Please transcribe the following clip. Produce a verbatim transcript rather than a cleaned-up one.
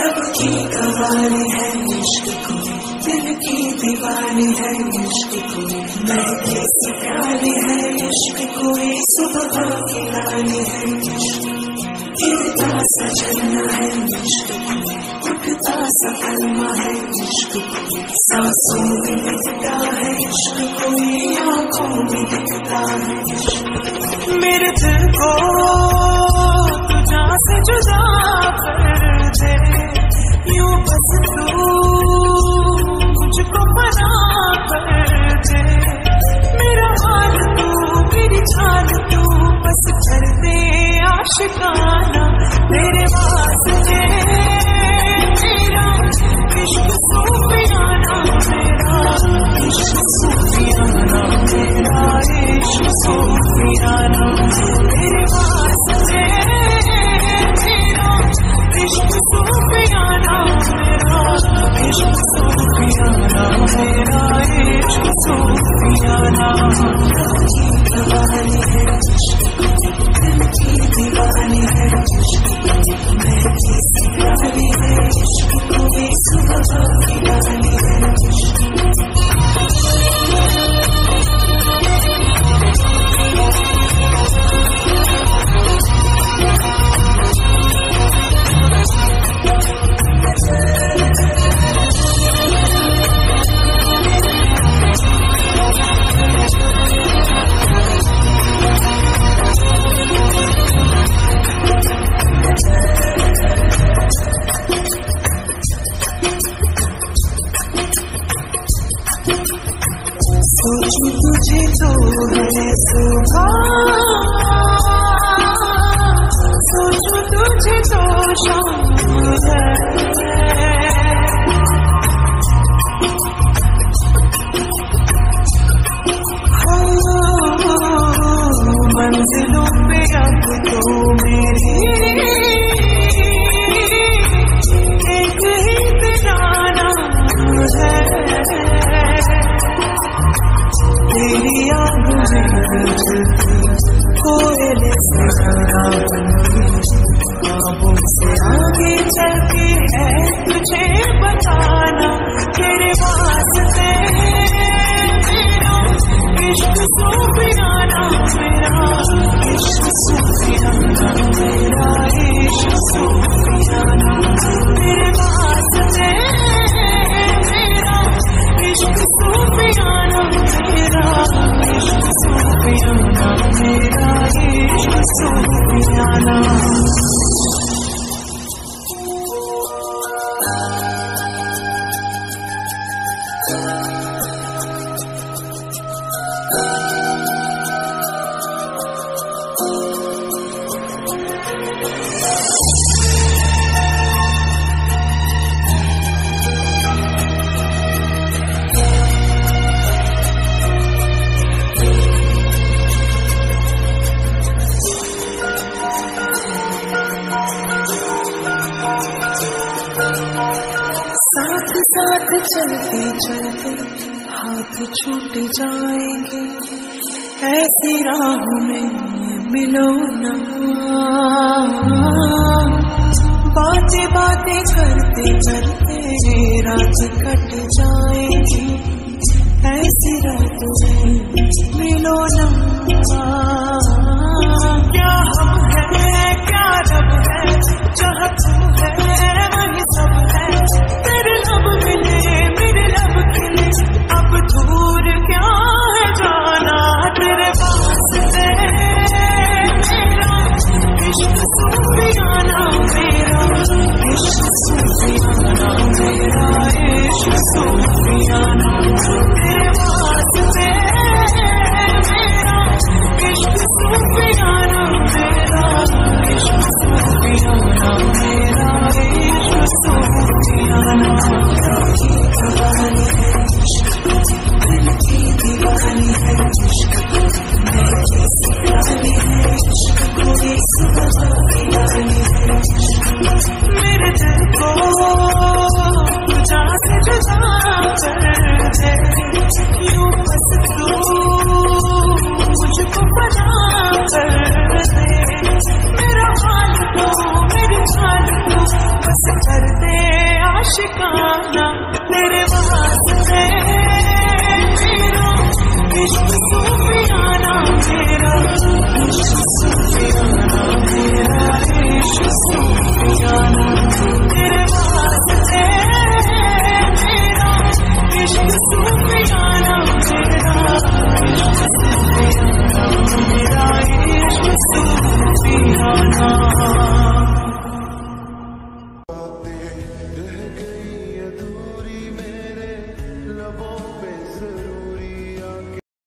लब की कवाली है इश्क को, दिल की दीवानी है इश्क को, महकी सी प्याली है इश्क कोई, सुबह की लाली है इश्क, गिरता सा झरना है इश्क को, उठता सा कलमा है इश्क को, सांसों में लिपटा है इश्क कोई, आँखों में दिखता है इश्क। मेरे दिल को तू जान से जुदा कर दे, यूं बस तू मुझको फना कर दे, मेरा हाल तू मेरी चाल तू बस कर दे आशिकाना, मेरे वास्ते तेरा इश्क सूफियाना, मेरा इश्क सूफियाना, मेरा इश्क सूफियाना, मेरे वास्ते तेरा इश्क सूफियाना, मेरा इश्क सूफियाना, मेरा इश्क सूफियाना। दीवानी है इश्क, दिल की दीवानी है इश्क, महकी सी प्याली है इश्क कोई, सुबह की लाली है इश्क। सोचूं तुझे तो है सुबह, सोचूं तुझे तो शाम है, मंजिलों पे अब तो मेरी एक ही तेरा नाम है, तेरी आँखों में कोयले से गाना बनी, आँखों से आगे चल के है तुझे बताना, तेरे वास्ते तेरा इश्क सूफियाना, मेरा इश्क सूफियाना, मेरा इश्क सूफियाना, तेरे वास्ते तेरा इश्क सूफियाना, मेरा इश्क सूफियाना, मेरा इश्क सूफियाना। साथ साथ चलते चलते हाथ छूट जाएंगे, ऐसी राहों में मिलो ना, बातें बातें करते करते रात कट जाएगी।